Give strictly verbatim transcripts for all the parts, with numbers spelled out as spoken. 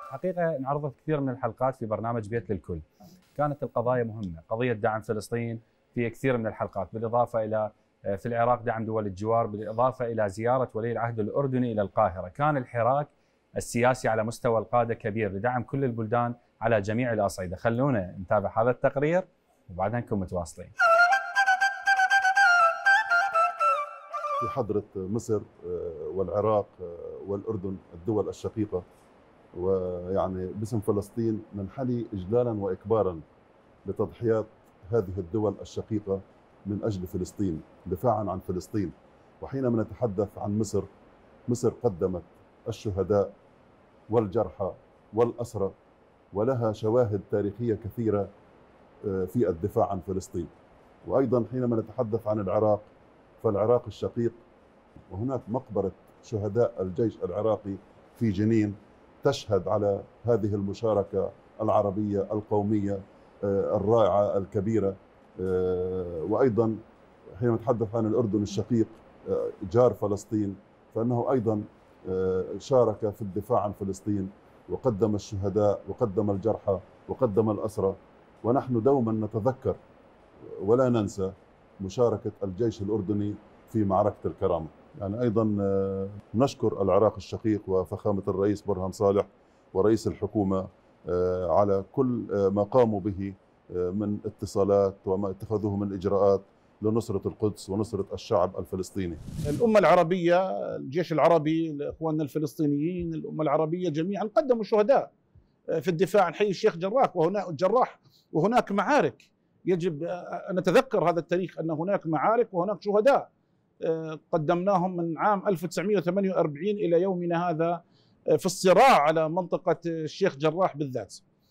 حقيقة انعرضت كثير من الحلقات في برنامج بيت للكل. كانت القضايا مهمة، قضية دعم فلسطين في كثير من الحلقات، بالإضافة إلى في العراق دعم دول الجوار، بالإضافة إلى زيارة ولي العهد الأردني إلى القاهرة. كان الحراك السياسي على مستوى القادة كبير لدعم كل البلدان على جميع الأصعدة. خلونا نتابع هذا التقرير وبعدها نكون متواصلين. في حضرة مصر والعراق والأردن الدول الشقيقة، ويعني باسم فلسطين ننحني إجلالا وإكبارا لتضحيات هذه الدول الشقيقة من أجل فلسطين، دفاعا عن فلسطين. وحينما نتحدث عن مصر، مصر قدمت الشهداء والجرحى والأسرى، ولها شواهد تاريخية كثيرة في الدفاع عن فلسطين. وأيضا حينما نتحدث عن العراق، فالعراق الشقيق وهناك مقبرة شهداء الجيش العراقي في جنين تشهد على هذه المشاركة العربية القومية الرائعة الكبيرة. وأيضا حينما نتحدث عن الأردن الشقيق جار فلسطين، فإنه أيضا شارك في الدفاع عن فلسطين وقدم الشهداء وقدم الجرحى وقدم الأسرى. ونحن دوما نتذكر ولا ننسى مشاركة الجيش الأردني في معركة الكرامة. يعني أيضا نشكر العراق الشقيق وفخامة الرئيس برهان صالح ورئيس الحكومة على كل ما قاموا به من اتصالات وما اتخذوه من إجراءات لنصرة القدس ونصرة الشعب الفلسطيني. الأمة العربية، الجيش العربي، إخواننا الفلسطينيين، الأمة العربية جميعا قدموا شهداء في الدفاع عن حي الشيخ جراح وهناك جراح وهناك معارك. يجب أن نتذكر هذا التاريخ، أن هناك معارك وهناك شهداء قدمناهم من عام ألف وتسعمئة وثمانية وأربعين إلى يومنا هذا في الصراع على منطقة الشيخ جراح بالذات.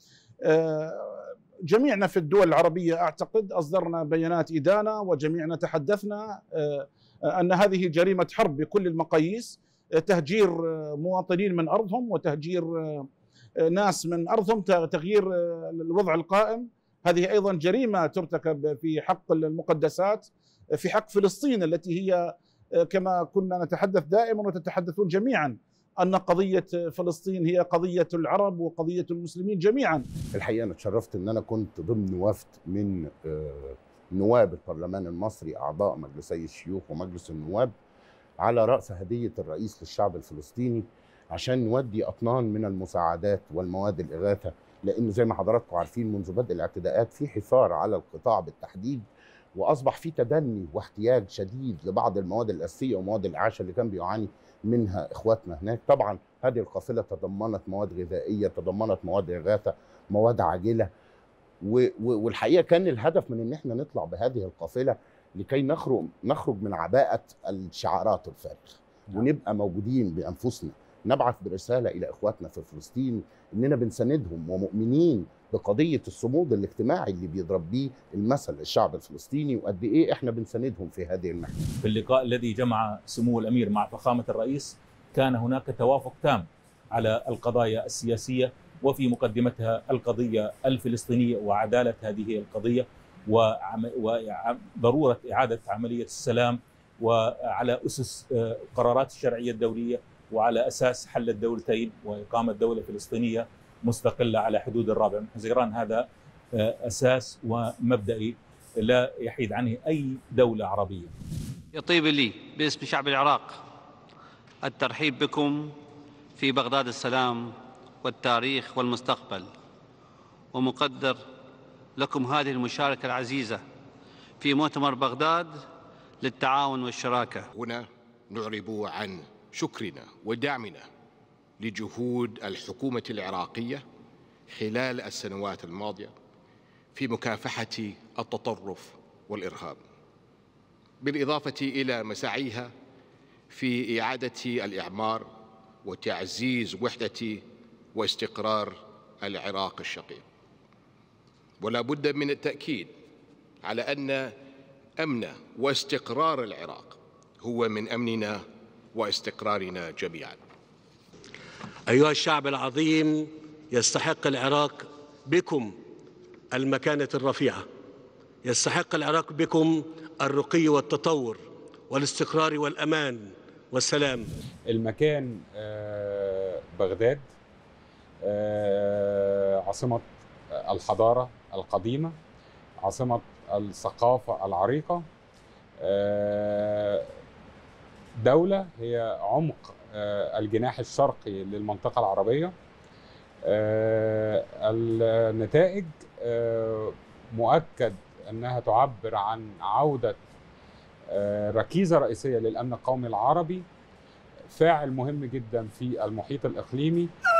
جميعنا في الدول العربية أعتقد أصدرنا بيانات إدانة، وجميعنا تحدثنا أن هذه جريمة حرب بكل المقاييس، تهجير مواطنين من أرضهم وتهجير ناس من أرضهم، تغيير الوضع القائم. هذه أيضا جريمة ترتكب في حق المقدسات، في حق فلسطين التي هي كما كنا نتحدث دائما وتتحدثون جميعا أن قضية فلسطين هي قضية العرب وقضية المسلمين جميعا. الحقيقة أنا اتشرفت أن أنا كنت ضمن وفد من نواب البرلمان المصري، أعضاء مجلسي الشيوخ ومجلس النواب، على رأس هدية الرئيس للشعب الفلسطيني، عشان نودي أطنان من المساعدات والمواد الإغاثة، لأن زي ما حضراتكم عارفين منذ بدء الاعتداءات في حصار على القطاع بالتحديد، وأصبح في تدني واحتياج شديد لبعض المواد الأساسية ومواد الإعاشة اللي كان بيعاني منها إخواتنا هناك. طبعا هذه القافلة تضمنت مواد غذائية، تضمنت مواد إغاثة، مواد عاجلة، والحقيقة كان الهدف من إن احنا نطلع بهذه القافلة لكي نخرج نخرج من عباءة الشعارات الفارغة، ونبقى موجودين بأنفسنا، نبعث برسالة إلى إخواتنا في فلسطين إننا بنساندهم ومؤمنين بقضية الصمود الاجتماعي اللي بيضرب بيه المثل الشعب الفلسطيني، وقد إيه إحنا بنساندهم في هذه الناحية. في اللقاء الذي جمع سمو الأمير مع فخامة الرئيس كان هناك توافق تام على القضايا السياسية، وفي مقدمتها القضية الفلسطينية وعدالة هذه القضية وضرورة إعادة عملية السلام، وعلى أسس قرارات الشرعية الدولية، وعلى أساس حل الدولتين وإقامة دولة فلسطينية مستقلة على حدود الرابع من حزيران. هذا أساس ومبدئي لا يحيد عنه أي دولة عربية. يطيب لي باسم شعب العراق الترحيب بكم في بغداد السلام والتاريخ والمستقبل، ومقدر لكم هذه المشاركة العزيزة في مؤتمر بغداد للتعاون والشراكة. هنا نعرب عن شكرنا ودعمنا لجهود الحكومة العراقية خلال السنوات الماضية في مكافحة التطرف والإرهاب، بالإضافة إلى مساعيها في إعادة الإعمار وتعزيز وحدة واستقرار العراق الشقيق. ولا بد من التأكيد على أن أمن واستقرار العراق هو من أمننا واستقرارنا جميعا. أيها الشعب العظيم، يستحق العراق بكم المكانة الرفيعة، يستحق العراق بكم الرقي والتطور والاستقرار والأمان والسلام. المكان بغداد عاصمة الحضارة القديمة، عاصمة الثقافة العريقة، دولة هي عمق الجناح الشرقي للمنطقة العربية. النتائج مؤكد أنها تعبر عن عودة ركيزة رئيسية للأمن القومي العربي، فاعل مهم جدا في المحيط الإقليمي.